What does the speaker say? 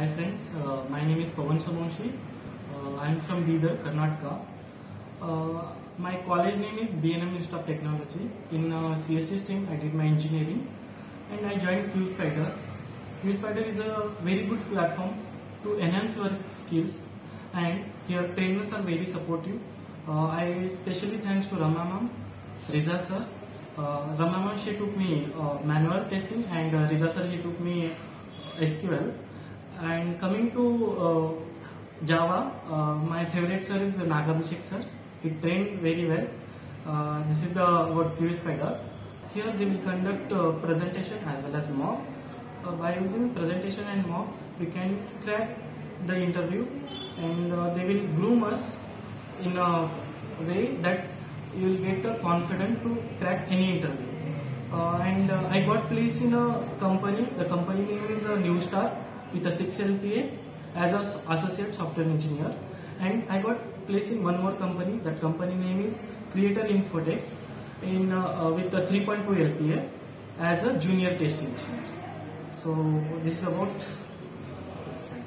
Hi friends, my name is Pawan Somonshi. I am from Bidar, Karnataka. My college name is BNM Institute of Technology. In CSC stream, I did my engineering and I joined QSpider. QSpider is a very good platform to enhance your skills, and here trainers are very supportive. I especially thanks to Rama ma'am, Riza sir. Rama ma'am, she took me manual testing, and Riza sir, he took me SQL. And coming to Java, my favorite sir is Nagabhishek sir. He trained very well. This is the what QSpider. Here they will conduct presentation as well as mock. By using presentation and mock, we can crack the interview, and they will groom us in a way that you will get confident to crack any interview. And I got placed in a company. The company name is New Star with a 6 LPA as an associate software engineer. And I got placed in one more company. That company name is Creator Infotech in with a 3.2 LPA as a junior test engineer. So this is about